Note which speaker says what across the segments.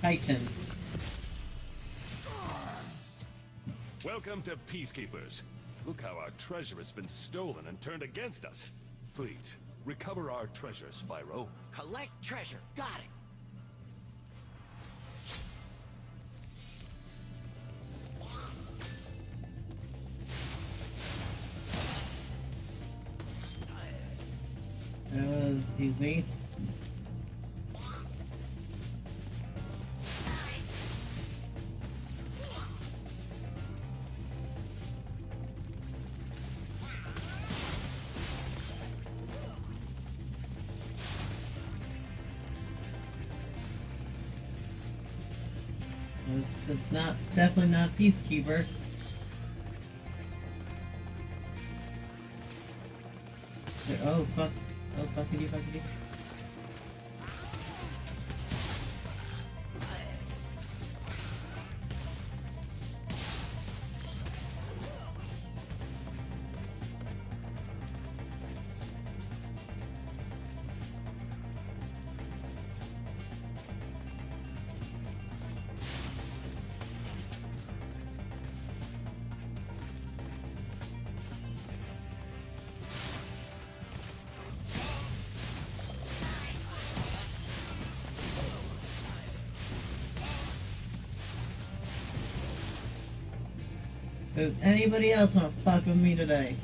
Speaker 1: Titan.
Speaker 2: Welcome to Peacekeepers. Look how our treasure has been stolen and turned against us. Please, recover our treasure, Spyro.
Speaker 3: Collect treasure. Got it.
Speaker 1: Easy. It's not, definitely not Peacekeeper. Oh fuck. Oh fuckity fuckity. Does anybody else want to fuck with me today?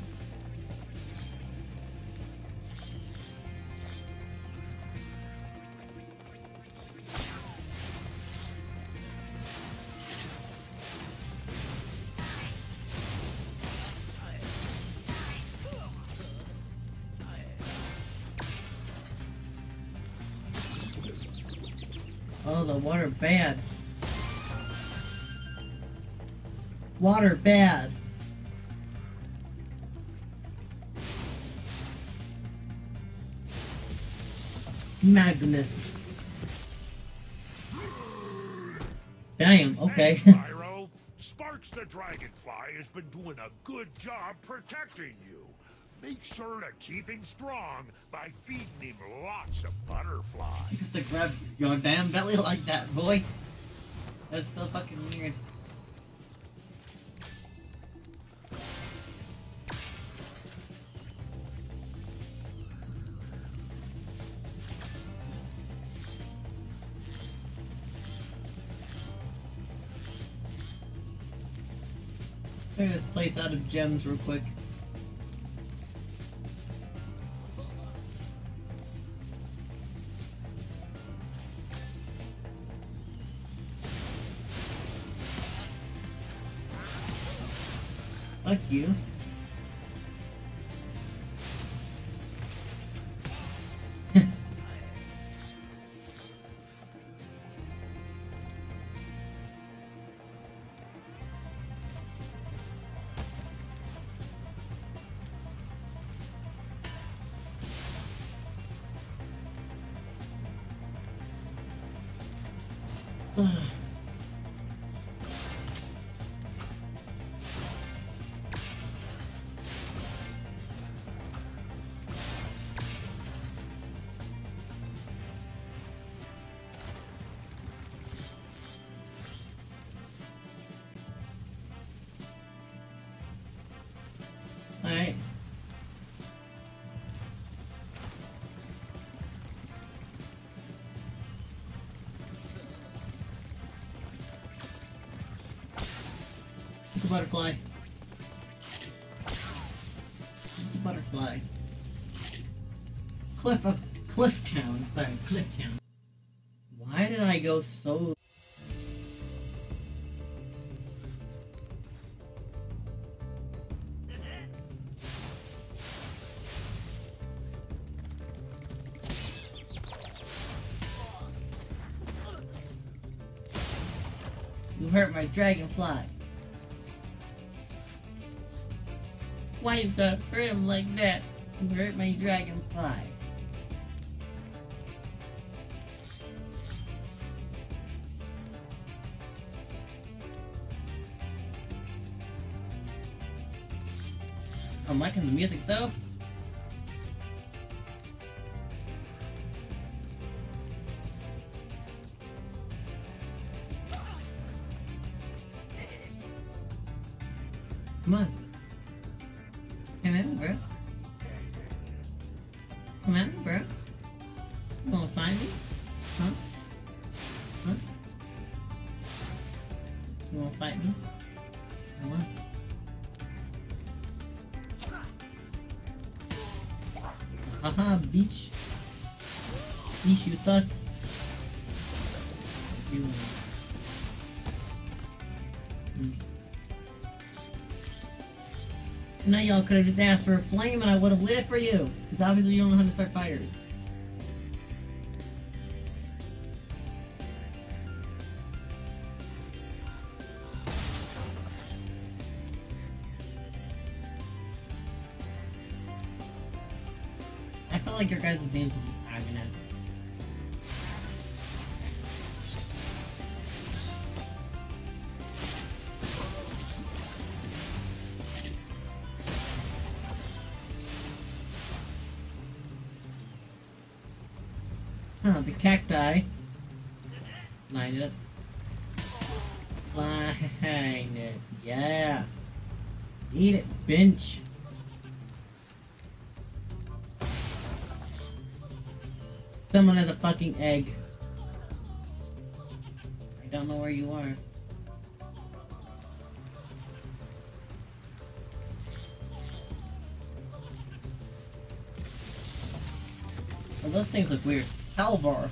Speaker 1: Oh, the water bad. Water bad. Magnus. Damn, okay.
Speaker 4: Hey, Spyro. Sparks the Dragonfly has been doing a good job protecting you. Make sure to keep him strong by feeding him lots of butterflies.
Speaker 1: You have to grab your damn belly like that, boy. That's so fucking weird. Clear this place out of gems real quick. Fuck you. Alright. It's a butterfly. It's a butterfly. Cliff Town. Sorry, Cliff Town. Why did I go so... You hurt my dragonfly. Why you gotta hurt him like that? You hurt my dragonfly. I'm liking the music though. Come on. Come on, bro. Come on, bro. You wanna find me? Huh? Huh? You wanna fight me? Come on. Haha, bitch. Bitch, you suck. You. Now y'all could have just asked for a flame and I would have lit it for you. Because obviously you don't know how to start fires. I feel like your guys' names would be Agnes. Huh, the cacti. Line it. Line it. Yeah. Eat it, bench. Someone has a fucking egg. I don't know where you are. Well, those things look weird. Halvar.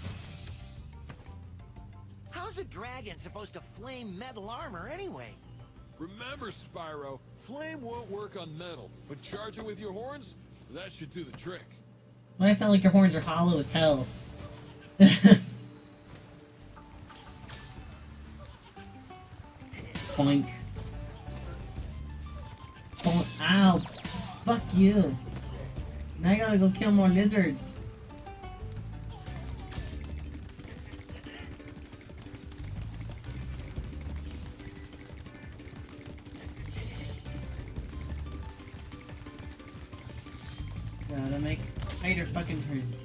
Speaker 3: How's a dragon supposed to flame metal armor anyway?
Speaker 5: Remember, Spyro, flame won't work on metal, but charge it with your horns, that should do the trick.
Speaker 1: Why sound like your horns are hollow as hell? Boink. Oh, ow! Fuck you! Now I gotta go kill more lizards. Gotta make tighter fucking turns.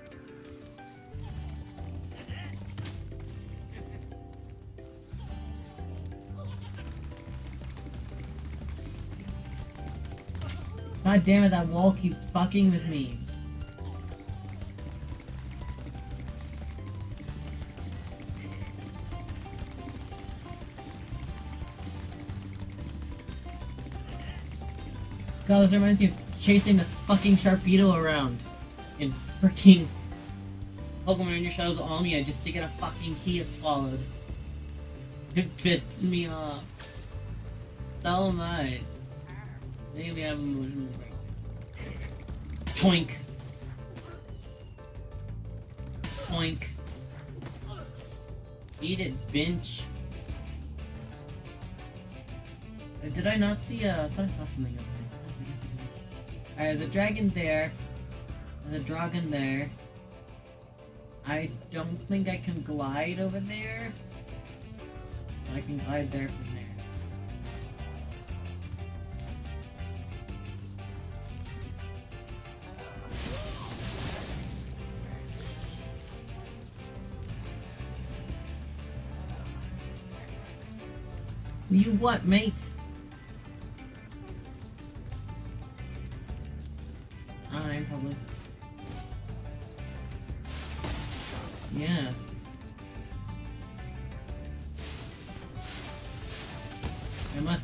Speaker 1: God damn it, that wall keeps fucking with me. God, this reminds me of chasing the fucking Sharpedo around in freaking Pokemon Ranger Shadows Omnia just to get a fucking key it swallowed. It pissed me off. So am I. Maybe I have emotional break. Toink. Toink. Eat it, bench. Did I not see I thought I saw something up there. Alright, there's a dragon there. There's a dragon there. I don't think I can glide over there. But I can glide there from there. You what, mate? I'm probably. Yeah. I must.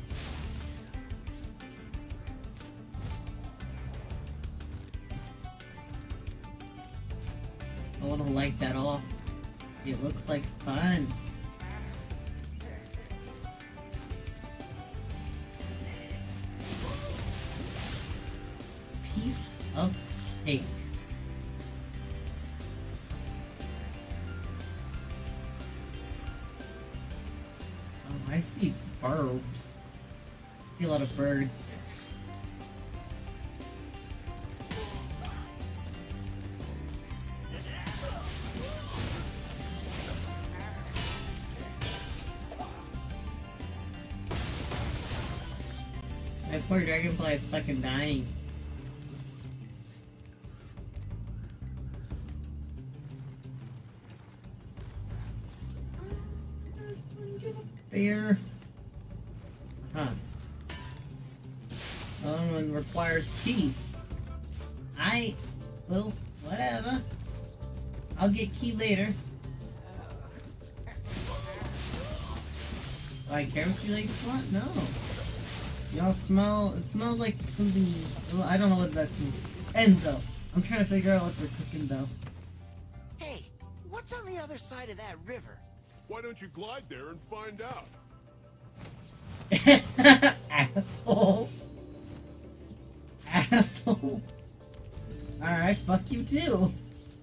Speaker 1: I want to light that off. It looks like fun. Piece of cake. Oh, I see birds. I see a lot of birds. My poor dragonfly is fucking dying. There. Huh. The other one requires key. Well, whatever. I'll get key later. Do I care what you ladies want? No. Y'all smell... It smells like something... Well, I don't know what that's... Enzo. I'm trying to figure out what they're cooking, though.
Speaker 3: Hey, what's on the other side of that river?
Speaker 5: Why don't you glide there and find out?
Speaker 1: Asshole. Asshole. Alright, fuck you too.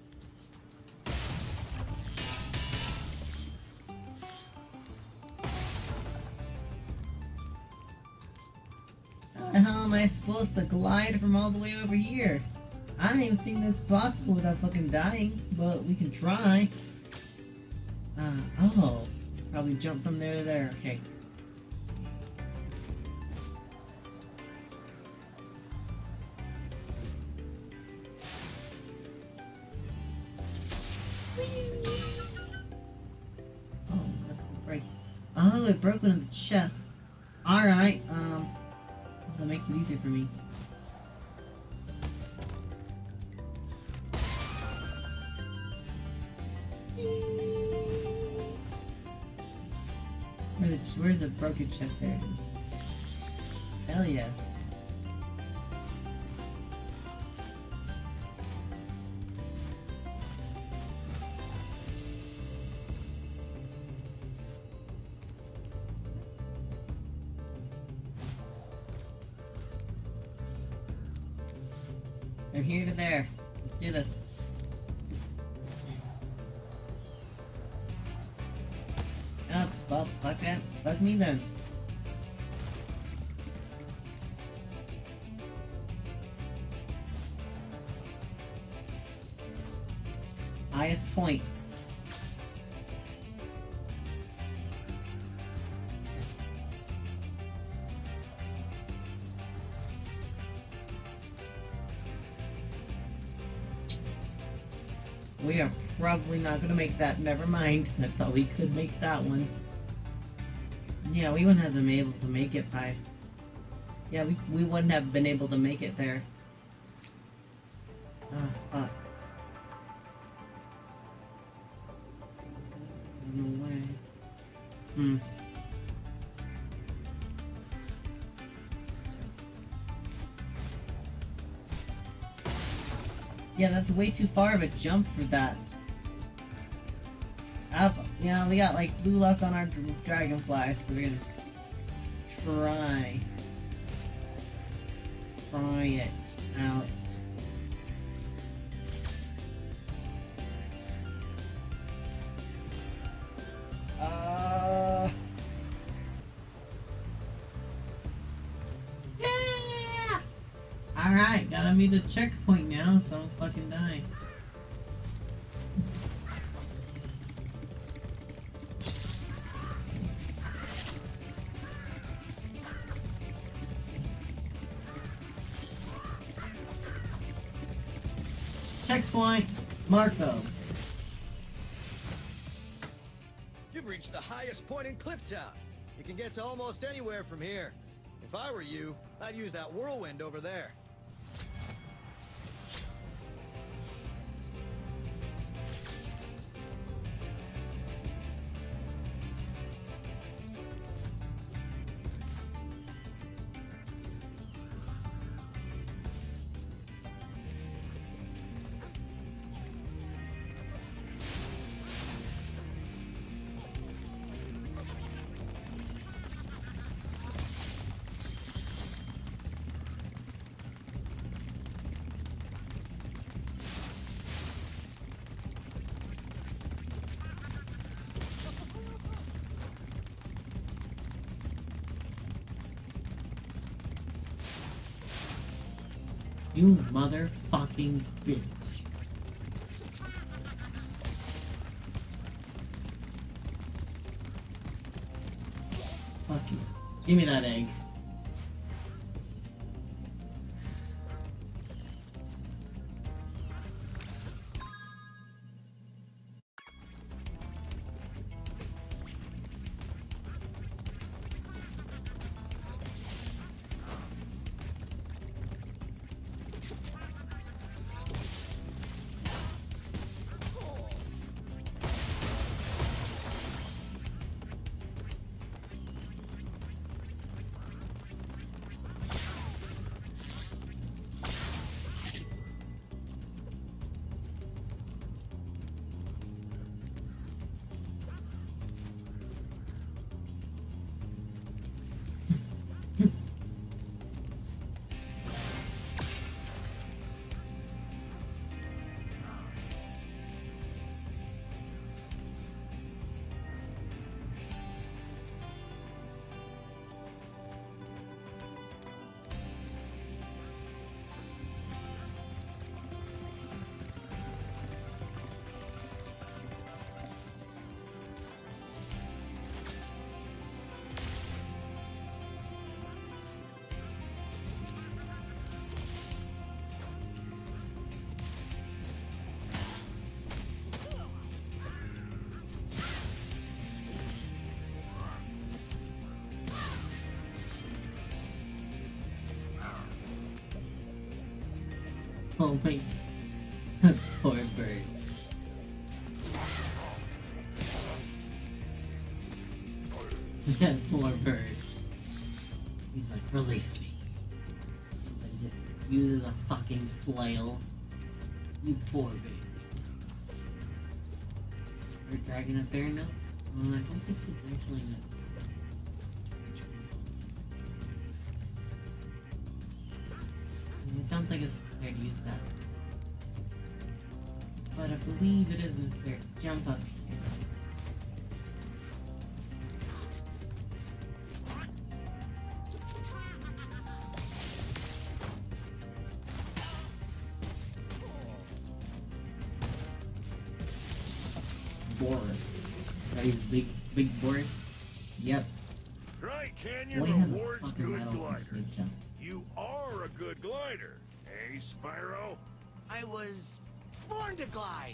Speaker 1: How the hell am I supposed to glide from all the way over here? I don't even think that's possible without fucking dying, but we can try. Oh. Probably jump from there to there. Okay. Oh, that's a break. Oh, it broke one of the chests. Alright, that makes it easier for me. Where's the broken chest? There it is. Hell yes. From here to there. Let's do this. Oh, well, fuck that. Fuck me then. Highest point. We are probably not gonna make that. Never mind. I thought we could make that one. Yeah, we wouldn't have been able to make it by... Yeah, we wouldn't have been able to make it there. Oh, fuck. No way. Yeah, that's way too far of a jump for that. Up, you know, we got like blue luck on our dragonfly, so we're gonna try it out. Yeah! Alright, gotta meet the checkpoint now, so I don't fucking die. Checkpoint, Marco.
Speaker 6: You've reached the highest point in Clifftown. You can get to almost anywhere from here. If I were you, I'd use that whirlwind over there.
Speaker 1: You motherfucking bitch. Fuck you. Give me that egg. Oh my... Poor bird. That poor bird. He's like, release me. But he just uses a fucking flail. You poor baby. Is there a dragon up there now? I don't think it's actually no. It sounds like it's fair to use that. But I believe it isn't fair to jump up here. Boris. Are these big Boris? Yep.
Speaker 4: Right, Canyon
Speaker 1: Well, he has a
Speaker 4: rewards
Speaker 1: fucking
Speaker 4: good
Speaker 1: medal for
Speaker 4: gliders.
Speaker 1: speed jump.
Speaker 4: You are a good glider, eh, Spyro?
Speaker 3: I was born to glide.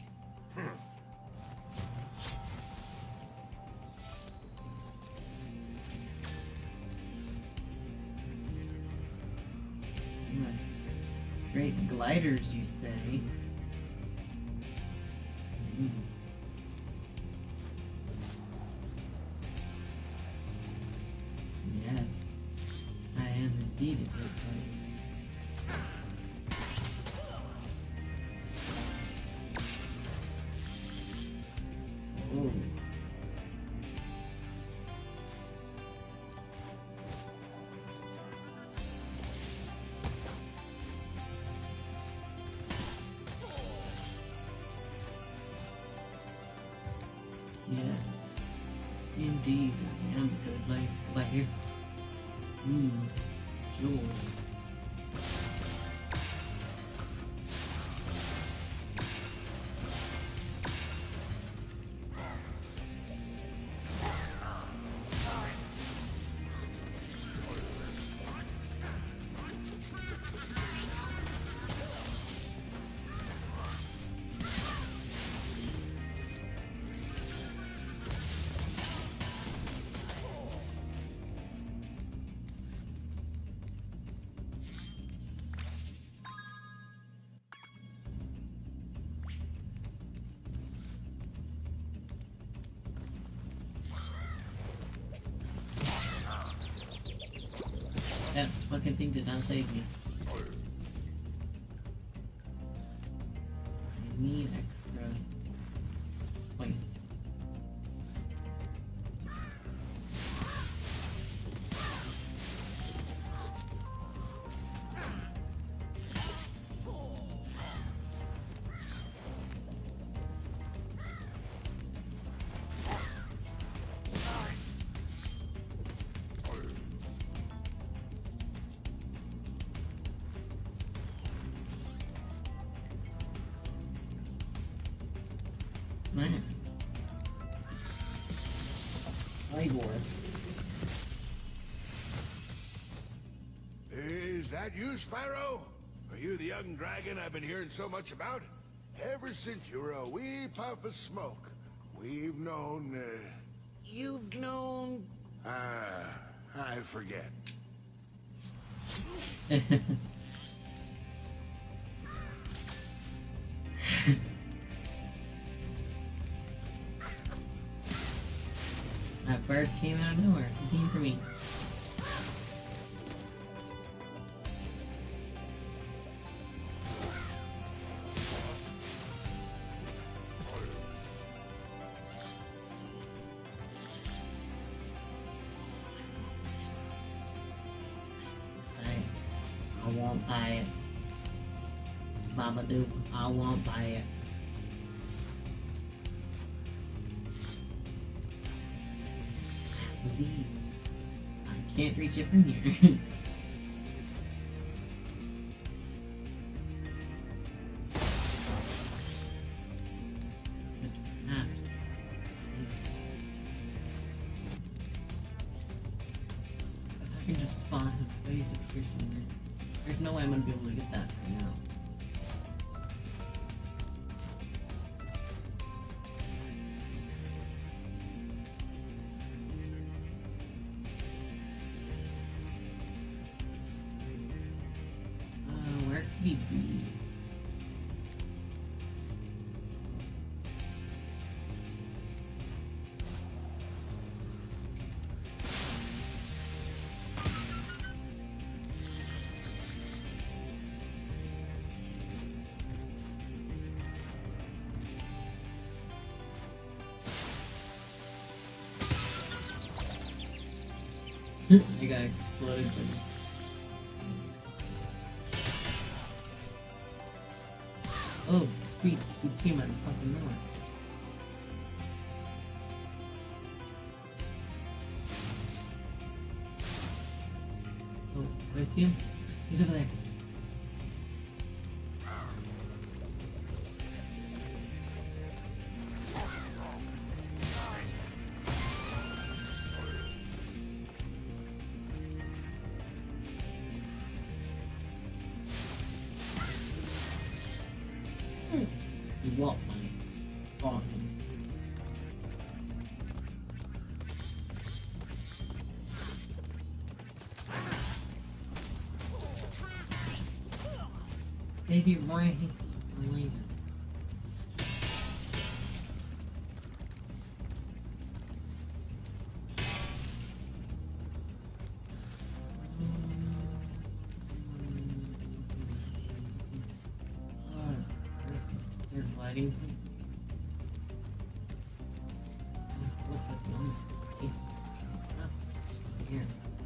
Speaker 1: Great gliders, you say? Mm. Yes, I am indeed a great glider. Oh. Yes, indeed, I am a good glider. Jules. That fucking thing did not save me. I need extra points. Man. Hi, Boris.
Speaker 4: Is that you, Spyro? Are you the young dragon I've been hearing so much about? Ever since you were a wee puff of smoke, we've known,
Speaker 3: You've known...
Speaker 4: I forget.
Speaker 1: That bird came out of nowhere. He came for me. I won't buy it. Babadook, I won't buy it. Leave. I can't reach it from here. But perhaps. If I can just spawn him, ways up here somewhere. There's no way I'm gonna be able to get that right now. Where could he be? I got exploded. Oh, sweet. He came out of fucking nowhere. Oh, did I see him? He's over there. What money? Fine. Baby, why he leaving? There's lighting. Looks like one. Here.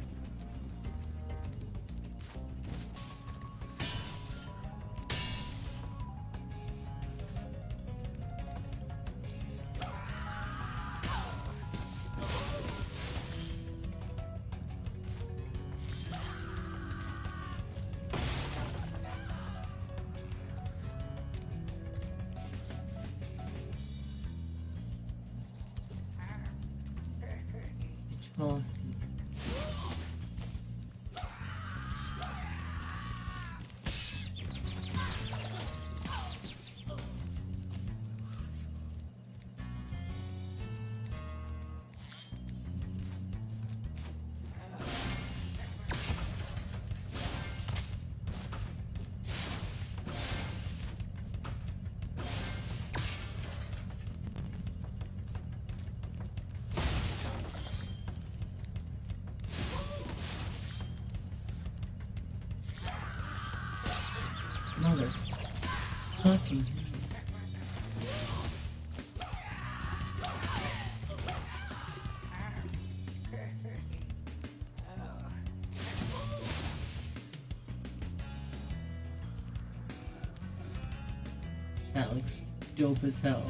Speaker 1: Oh. Mother fucking that looks dope as hell.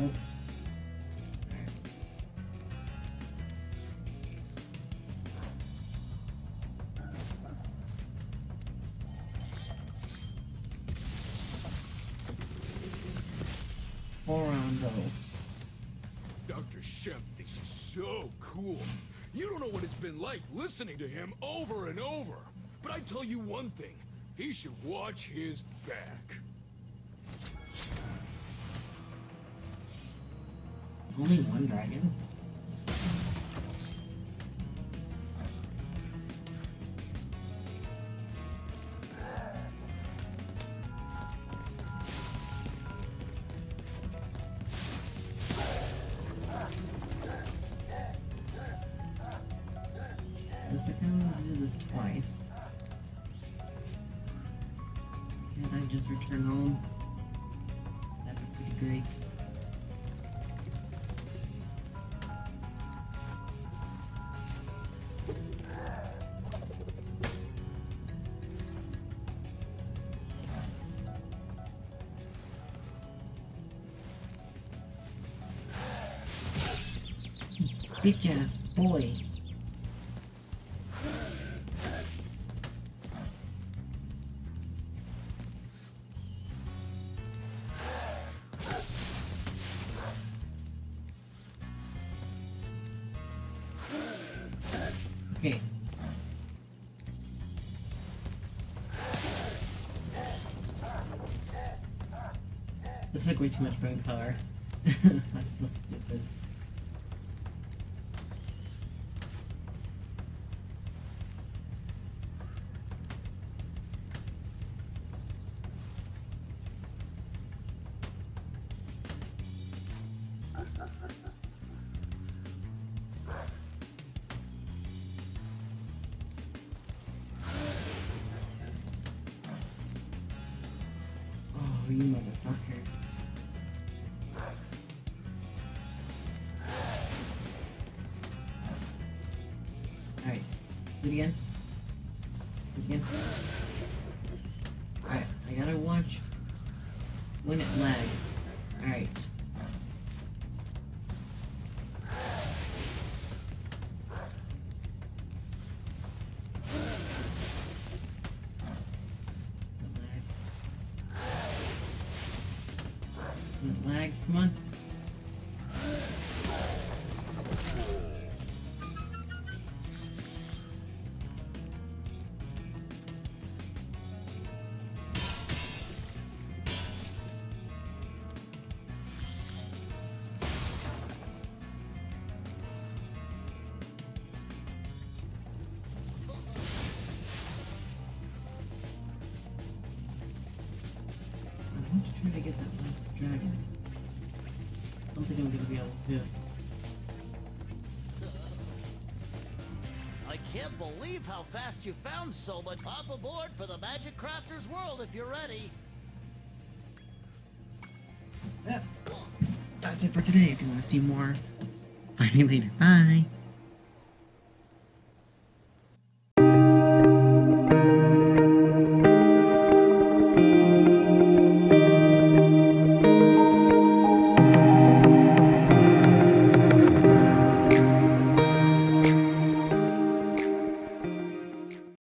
Speaker 5: Dr. Shemp thinks he's so cool. You don't know what it's been like listening to him over and over. But I tell you one thing, he should watch his back.
Speaker 1: Only one dragon? Twice. Can't I just return home? That'd be pretty great. Bitch ass boy. Okay. This took way too much brain power. That's so stupid. Oh, you motherfucker. Alright. Do it again. Do it again. Alright, I gotta watch when it lags. Alright. Lags, come on. I'm just trying to get that last dragon. I don't think I'm gonna be able to.
Speaker 3: I can't believe how fast you found so much. Hop aboard for the Magic Crafter's world if you're ready.
Speaker 1: Yeah. That's it for today. If you want to see more, find me later. Bye.